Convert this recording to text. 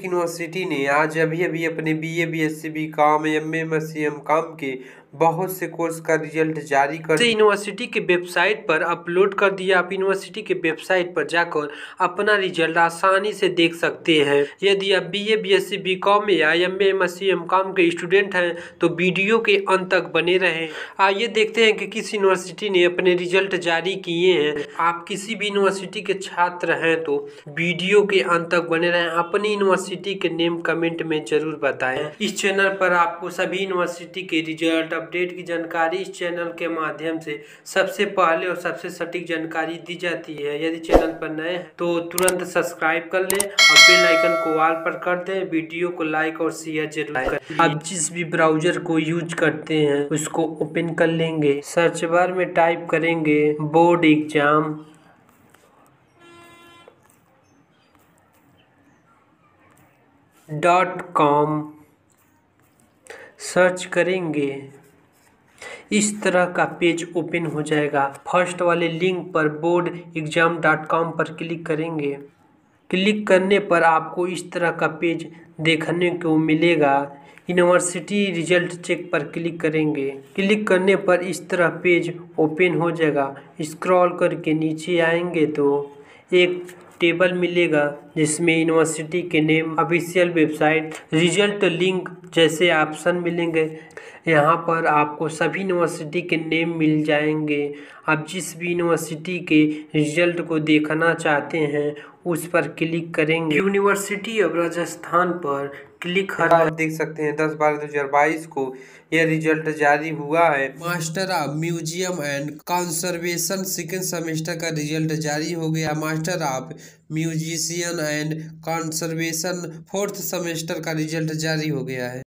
एक यूनिवर्सिटी ने आज अभी अभी अपने BA BSc BCom MA MSc MCom के बहुत से कोर्स का रिजल्ट जारी कर यूनिवर्सिटी के वेबसाइट पर अपलोड कर दिया। आप यूनिवर्सिटी के वेबसाइट पर जाकर अपना रिजल्ट आसानी से देख सकते हैं। यदि आप BA BSc BCom या MA MSc MCom के स्टूडेंट हैं तो वीडियो के अंत तक बने रहें। आइए देखते हैं कि किस यूनिवर्सिटी ने अपने रिजल्ट जारी किए हैं। आप किसी भी यूनिवर्सिटी के छात्र हैं तो वीडियो के अंत तक बने रहें। अपनी यूनिवर्सिटी के नेम कमेंट में जरूर बताएं। इस चैनल पर आपको सभी यूनिवर्सिटी के रिजल्ट अपडेट की जानकारी इस चैनल के माध्यम से सबसे पहले और सबसे सटीक जानकारी दी जाती है। यदि चैनल पर नए हैं तो तुरंत सब्सक्राइब कर लें और बेल आइकन को ऑल पर कर दें। वीडियो को लाइक और शेयर जरूर करें। आप जिस भी ब्राउजर को यूज करते हैं उसको ओपन कर लेंगे। सर्च बार में टाइप करेंगे बोर्ड एग्जाम .com सर्च करेंगे। इस तरह का पेज ओपन हो जाएगा। फर्स्ट वाले लिंक पर boardexam.com पर क्लिक करेंगे। क्लिक करने पर आपको इस तरह का पेज देखने को मिलेगा। यूनिवर्सिटी रिजल्ट चेक पर क्लिक करेंगे। क्लिक करने पर इस तरह पेज ओपन हो जाएगा। स्क्रॉल करके नीचे आएंगे तो एक टेबल मिलेगा जिसमें यूनिवर्सिटी के name, official website, result link जैसे ऑप्शन मिलेंगे। यहाँ पर आपको सभी यूनिवर्सिटी के नेम मिल जाएंगे। आप जिस भी यूनिवर्सिटी के रिजल्ट को देखना चाहते हैं उस पर क्लिक करेंगे। यूनिवर्सिटी ऑफ राजस्थान पर क्लिक आप देख सकते हैं 10/12/2022 को यह रिजल्ट जारी हुआ है। Master of museum and conservation second semester का रिजल्ट जारी हो गया। Master of musician and conservation fourth semester का रिजल्ट जारी हो गया है।